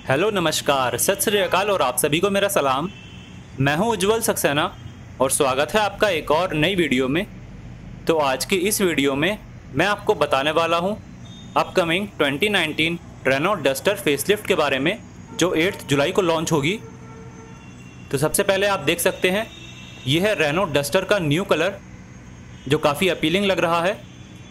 Hello नमस्कार सत श्री अकाल और आप सभी को मेरा सलाम। मैं हूं उज्जवल सक्सेना और स्वागत है आपका एक और नई वीडियो में। तो आज की इस वीडियो में मैं आपको बताने वाला हूं अपकमिंग 2019 रेनॉल्ट डस्टर फेसलिफ्ट के बारे में जो 8 जुलाई को लॉन्च होगी। तो सबसे पहले आप देख सकते हैं ये है रेनॉल्ट डस्टर का न्यू कलर जो काफ़ी अपीलिंग लग रहा है।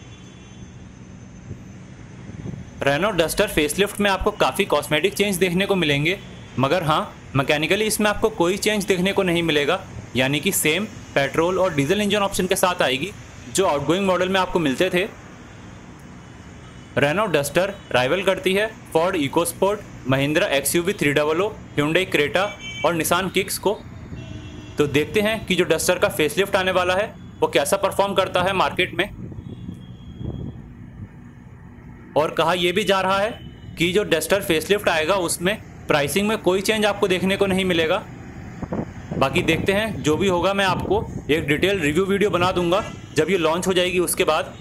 रेनॉल्ट डस्टर फेसलिफ्ट में आपको काफ़ी कॉस्मेटिक चेंज देखने को मिलेंगे, मगर हाँ मैकेनिकली इसमें आपको कोई चेंज देखने को नहीं मिलेगा, यानी कि सेम पेट्रोल और डीजल इंजन ऑप्शन के साथ आएगी जो आउटगोइंग मॉडल में आपको मिलते थे। रेनॉल्ट डस्टर राइवल करती है Ford EcoSport, Mahindra XUV 300, Hyundai Creta और निसान किक्स को। तो देखते हैं कि जो डस्टर का फेसलिफ्ट आने वाला है वो कैसा परफॉर्म करता है मार्केट में। और कहा यह भी जा रहा है कि जो डस्टर फेसलिफ्ट आएगा उसमें प्राइसिंग में कोई चेंज आपको देखने को नहीं मिलेगा। बाकी देखते हैं, जो भी होगा मैं आपको एक डिटेल रिव्यू वीडियो बना दूंगा जब ये लॉन्च हो जाएगी उसके बाद।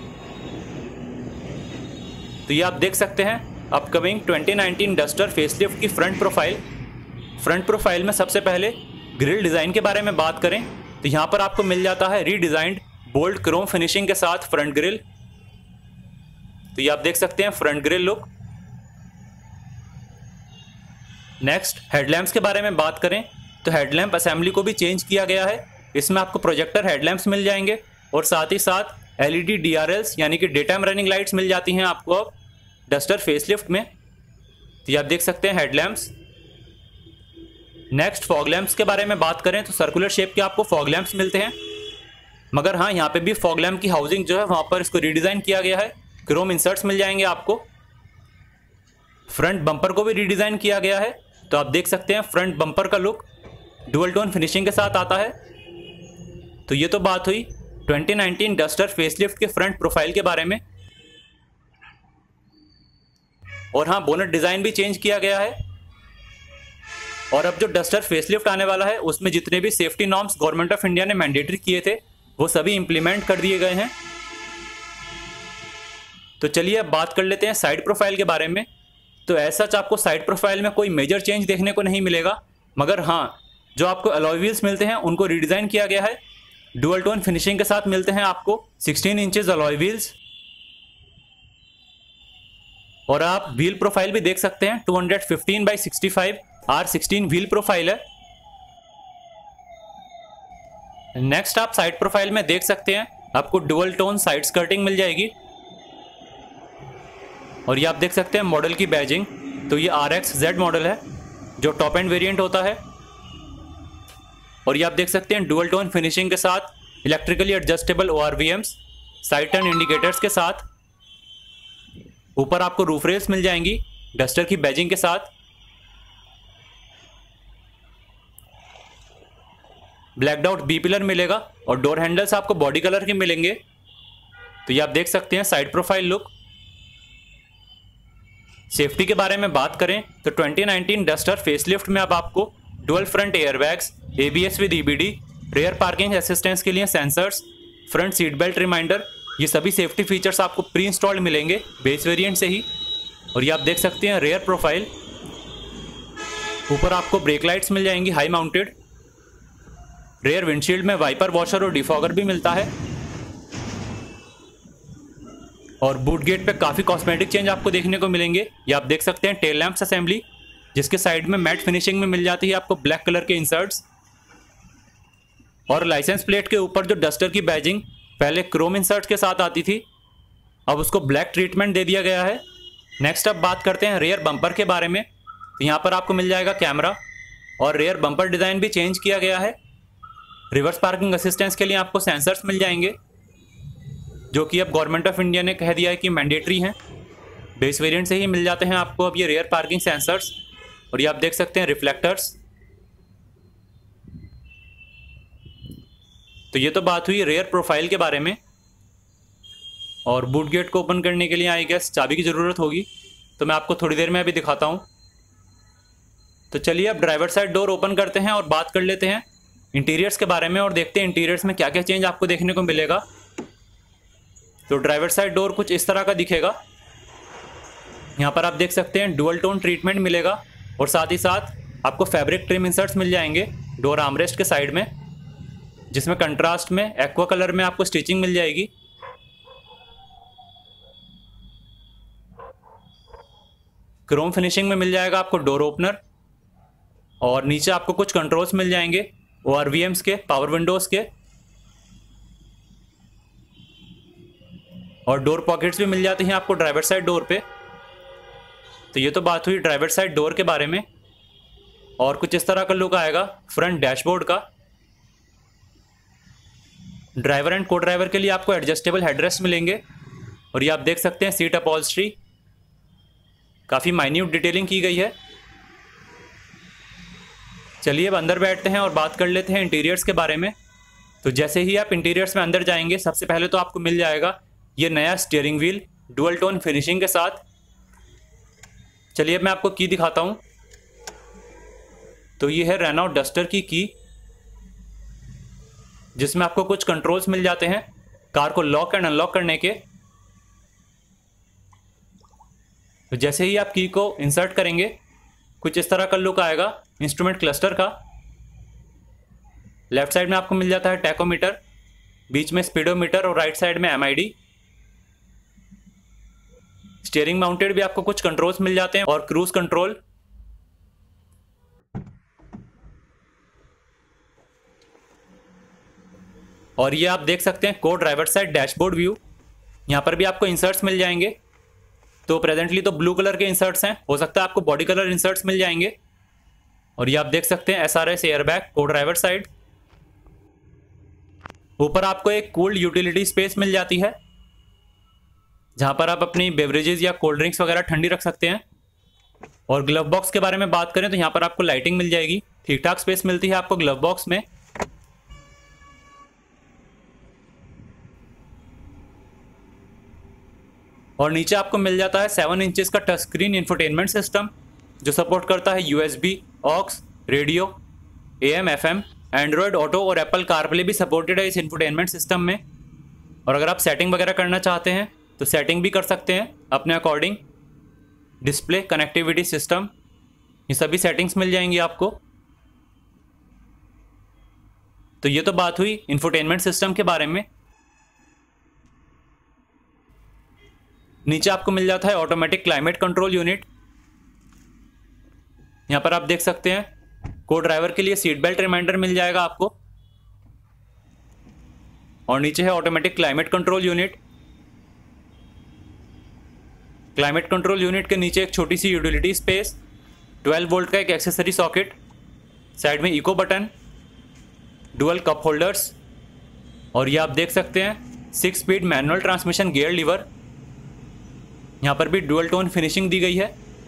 तो ये आप देख सकते हैं अपकमिंग 2019 डस्टर फेसलिफ्ट की फ्रंट प्रोफाइल में सबसे पहले ग्रिल डिज़ाइन के बारे में बात करें तो यहाँ पर आपको मिल जाता है रीडिज़ाइंड बोल्ड क्रोम फिनिशिंग के साथ फ्रंट ग्रिल। तो ये आप देख सकते हैं front grille look. Next headlamps के बारे में बात करें तो हेडलैम्प असेंबली को भी चेंज किया गया है। इसमें आपको प्रोजेक्टर हेडलैम्प्स मिल जाएंगे और साथ ही साथ LED DRLs यानी कि डे टाइम रनिंग लाइट्स मिल जाती हैं आपको अब डस्टर फेसलिफ्ट में। तो ये आप देख सकते हैं हेडलैम्प्स। नेक्स्ट फॉग लैम्प्स के बारे में बात करें तो सर्कुलर शेप के आपको फॉग लैम्प्स मिलते हैं, मगर हाँ यहाँ पे भी फॉग लैम्प की हाउसिंग जो है वहाँ पर इसको रीडिज़ाइन किया गया है। क्रोम इंसर्ट्स मिल जाएंगे आपको। फ्रंट बम्पर को भी रीडिज़ाइन किया गया है। तो आप देख सकते हैं फ्रंट बम्पर का लुक डुअल टोन फिनिशिंग के साथ आता है। तो ये तो बात हुई 2019 डस्टर फेसलिफ्ट के फ्रंट प्रोफाइल के बारे में। और हाँ बोनट डिज़ाइन भी चेंज किया गया है। और अब जो डस्टर फेसलिफ्ट आने वाला है उसमें जितने भी safety norms government of India ने मैंडेटरी किए थे वो सभी इंप्लीमेंट कर दिए गए हैं। तो चलिए अब बात कर लेते हैं साइड प्रोफाइल के बारे में। तो ऐसा आपको साइड प्रोफाइल में कोई मेजर चेंज देखने को नहीं मिलेगा, मगर हाँ जो आपको अलॉय व्हील्स मिलते हैं उनको रीडिज़ाइन किया गया है। डुअल टोन फिनिशिंग के साथ मिलते हैं आपको 16 इंचेस अलॉय व्हील्स। और आप व्हील प्रोफाइल भी देख सकते हैं 215/65 R16 व्हील प्रोफाइल है। नेक्स्ट आप साइड प्रोफाइल में देख सकते हैं आपको डुअल टोन साइड स्कर्टिंग मिल जाएगी। और ये आप देख सकते हैं मॉडल की बैजिंग। तो ये RXZ मॉडल है जो टॉप एंड वेरिएंट होता है। और ये आप देख सकते हैं डुअल टोन फिनिशिंग के साथ electrically adjustable ORVMs side turn indicators के साथ। ऊपर आपको रूफ रेल्स मिल जाएंगी डस्टर की बैजिंग के साथ। ब्लैकड आउट बी पिलर मिलेगा और डोर हैंडल्स आपको बॉडी कलर के मिलेंगे। तो ये आप देख सकते हैं साइड प्रोफाइल लुक। सेफ्टी के बारे में बात करें तो 2019 डस्टर फेसलिफ्ट में अब आपको dual front airbags, ABS with EBD, rear parking assistance के लिए sensors, front seat belt reminder, ये सभी सेफ्टी फीचर्स आपको प्री इंस्टॉल्ड मिलेंगे बेस वेरिएंट से ही। और ये आप देख सकते हैं रेयर प्रोफाइल। ऊपर आपको ब्रेक लाइट्स मिल जाएंगी हाई माउंटेड। रेयर विंडशील्ड में वाइपर वॉशर और डिफॉगर भी मिलता है। और बूट गेट पे काफ़ी कॉस्मेटिक चेंज आपको देखने को मिलेंगे। ये आप देख सकते हैं टेल लैंप्स असेंबली जिसके साइड में मैट फिनिशिंग में मिल जाती है आपको ब्लैक कलर के इंसर्ट्स। और लाइसेंस प्लेट के ऊपर जो डस्टर की बैजिंग पहले क्रोम इंसर्ट्स के साथ आती थी अब उसको ब्लैक ट्रीटमेंट दे दिया गया है। नेक्स्ट अब बात करते हैं रेयर बम्पर के बारे में। तो यहाँ पर आपको मिल जाएगा कैमरा और रेयर बम्पर डिज़ाइन भी चेंज किया गया है। रिवर्स पार्किंग असिस्टेंस के लिए आपको सेंसर्स मिल जाएंगे जो कि अब गवर्नमेंट ऑफ इंडिया ने कह दिया है कि मैंडेटरी हैं। बेस वेरिएंट से ही मिल जाते हैं आपको अब ये रेयर पार्किंग सेंसर्स। और ये आप देख सकते हैं रिफ्लेक्टर्स। तो ये तो बात हुई रेयर प्रोफाइल के बारे में। और बूट गेट को ओपन करने के लिए आई गेस चाबी की ज़रूरत होगी, तो मैं आपको थोड़ी देर में अभी दिखाता हूँ। तो चलिए अब ड्राइवर साइड डोर ओपन करते हैं और बात कर लेते हैं इंटीरियर्स के बारे में और देखते हैं इंटीरियर्स में क्या क्या चेंज आपको देखने को मिलेगा। तो ड्राइवर साइड डोर कुछ इस तरह का दिखेगा। यहाँ पर आप देख सकते हैं डुअल टोन ट्रीटमेंट मिलेगा और साथ ही साथ आपको फैब्रिक ट्रिम इंसर्ट्स मिल जाएंगे डोर आर्मरेस्ट के साइड में, जिसमें कंट्रास्ट में एक्वा कलर में आपको स्टिचिंग मिल जाएगी। क्रोम फिनिशिंग में मिल जाएगा आपको डोर ओपनर और नीचे आपको कुछ कंट्रोल्स मिल जाएंगे ORVMs के, पावर विंडोज के, और डोर पॉकेट्स भी मिल जाती हैं आपको ड्राइवर साइड डोर पे। तो ये तो बात हुई ड्राइवर साइड डोर के बारे में। और कुछ इस तरह का लुक आएगा फ्रंट डैशबोर्ड का। ड्राइवर एंड को ड्राइवर के लिए आपको एडजस्टेबल हेडरेस्ट मिलेंगे और ये आप देख सकते हैं सीट अपॉल्स्ट्री, काफ़ी माइन्यूट डिटेलिंग की गई है। चलिए अब अंदर बैठते हैं और बात कर लेते हैं इंटीरियर्स के बारे में। तो जैसे ही आप इंटीरियर्स में अंदर जाएंगे, सबसे पहले तो आपको मिल जाएगा ये नया steering wheel dual tone finishing के साथ। चलिए अब मैं आपको की दिखाता हूँ। तो ये है रेनॉल्ट डस्टर की जिसमें आपको कुछ कंट्रोल्स मिल जाते हैं कार को लॉक एंड अनलॉक करने के। तो जैसे ही आप की को इंसर्ट करेंगे, कुछ इस तरह का लुक आएगा इंस्ट्रूमेंट क्लस्टर का। लेफ्ट साइड में आपको मिल जाता है टैकोमीटर, बीच में स्पीडोमीटर और राइट साइड में MID। स्टीयरिंग माउंटेड भी आपको कुछ कंट्रोल्स मिल जाते हैं और क्रूज कंट्रोल। और ये आप देख सकते हैं को ड्राइवर साइड डैशबोर्ड व्यू। यहाँ पर भी आपको इंसर्ट्स मिल जाएंगे। तो प्रेजेंटली तो ब्लू कलर के इंसर्ट्स हैं, हो सकता है आपको बॉडी कलर इंसर्ट्स मिल जाएंगे। और ये आप देख सकते हैं SRS एयरबैग को ड्राइवर साइड। ऊपर आपको एक कूल्ड यूटिलिटी स्पेस मिल जाती है, जहां पर आप अपनी बेवरेजेस या कोल्ड ड्रिंक्स वगैरह ठंडी रख सकते हैं। और ग्लव बॉक्स के बारे में बात करें तो यहाँ पर आपको लाइटिंग मिल जाएगी, ठीक ठाक स्पेस मिलती है आपको ग्लव बॉक्स में। और नीचे आपको मिल जाता है 7 इंचेस का टच स्क्रीन इंफोटेनमेंट सिस्टम, जो सपोर्ट करता है USB, aux, radio, AM, FM, Android auto और एप्पल कारप्ले भी सपोर्टेड है इस इंफोटेनमेंट सिस्टम में। और अगर आप सेटिंग वगैरह करना चाहते हैं तो सेटिंग भी कर सकते हैं अपने अकॉर्डिंग। डिस्प्ले, कनेक्टिविटी सिस्टम, ये सभी सेटिंग्स मिल जाएंगी आपको। तो ये तो बात हुई इंफोटेनमेंट सिस्टम के बारे में। नीचे आपको मिल जाता है ऑटोमेटिक क्लाइमेट कंट्रोल यूनिट। यहां पर आप देख सकते हैं को ड्राइवर के लिए सीट बेल्ट रिमाइंडर मिल जाएगा आपको। और नीचे है automatic climate control unit. Climate control unit के नीचे एक छोटी सी यूटिलिटी स्पेस, 12 वोल्ट का एक एक्सेसरी सॉकेट, साइड में eco button, dual cup holders. और ये आप देख सकते हैं 6 speed manual transmission gear lever. यहाँ पर भी डुअल टोन फिनिशिंग दी गई है।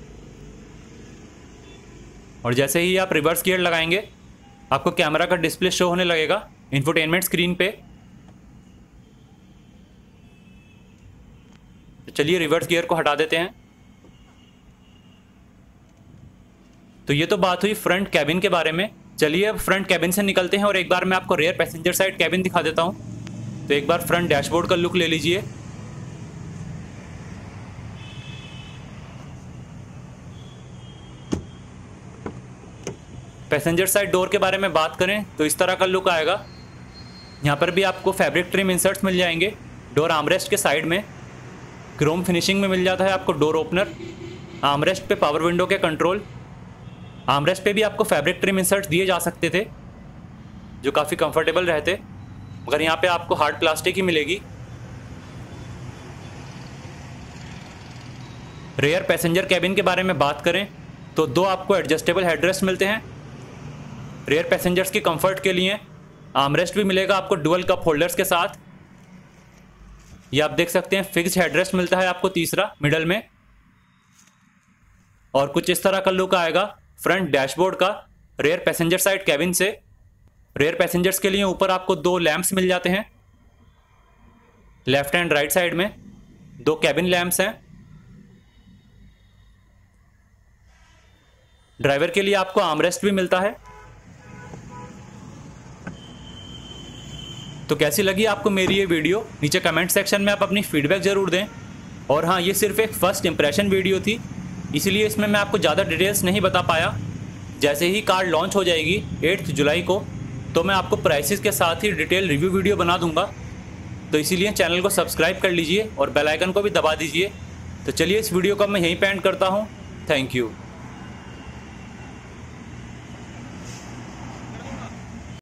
और जैसे ही आप रिवर्स गियर लगाएंगे, आपको कैमरा का डिस्प्ले शो होने लगेगा इंफोटेनमेंट स्क्रीन पे। तो चलिए रिवर्स गियर को हटा देते हैं। तो ये तो बात हुई फ्रंट कैबिन के बारे में। चलिए अब फ्रंट कैबिन से निकलते हैं और एक बार मैं आपको रेयर पैसेंजर साइड कैबिन दिखा देता हूँ। तो एक बार फ्रंट डैशबोर्ड का लुक ले लीजिए। पैसेंजर साइड डोर के बारे में बात करें तो इस तरह का लुक आएगा। यहाँ पर भी आपको फैब्रिक ट्रिम इंसर्ट्स मिल जाएंगे डोर आर्मरेस्ट के साइड में। क्रोम फिनिशिंग में मिल जाता है आपको डोर ओपनर। आर्मरेस्ट पे पावर विंडो के कंट्रोल। आर्मरेस्ट पे भी आपको फैब्रिक ट्रिम इंसर्ट्स दिए जा सकते थे जो काफ़ी कंफर्टेबल रहते, मगर यहाँ पे आपको हार्ड प्लास्टिक ही मिलेगी। रेयर पैसेंजर कैबिन के बारे में बात करें तो 2 आपको एडजस्टेबल हेडरेस्ट मिलते हैं। रेयर पैसेंजर्स की कंफर्ट के लिए आर्मरेस्ट भी मिलेगा आपको डुअल कप होल्डर्स के साथ। ये आप देख सकते हैं फिक्स्ड हेडरेस्ट मिलता है आपको तीसरा मिडल में। और कुछ इस तरह का लुक आएगा फ्रंट डैशबोर्ड का रेयर पैसेंजर साइड कैबिन से। रेयर पैसेंजर्स के लिए ऊपर आपको 2 लैंप्स मिल जाते हैं, लेफ्ट एंड राइट साइड में 2 कैबिन लैंप्स हैं। ड्राइवर के लिए आपको आर्मरेस्ट भी मिलता है। तो कैसी लगी आपको मेरी ये वीडियो? नीचे कमेंट सेक्शन में आप अपनी फीडबैक जरूर दें। और हाँ, ये सिर्फ एक फ़र्स्ट इम्प्रेशन वीडियो थी, इसलिए इसमें मैं आपको ज़्यादा डिटेल्स नहीं बता पाया। जैसे ही कार लॉन्च हो जाएगी 8 जुलाई को, तो मैं आपको प्राइसेस के साथ ही डिटेल रिव्यू वीडियो बना दूंगा। तो इसीलिए चैनल को सब्सक्राइब कर लीजिए और बेल आइकन को भी दबा दीजिए। तो चलिए इस वीडियो को मैं यहीं पे एंड करता हूँ। Thank you.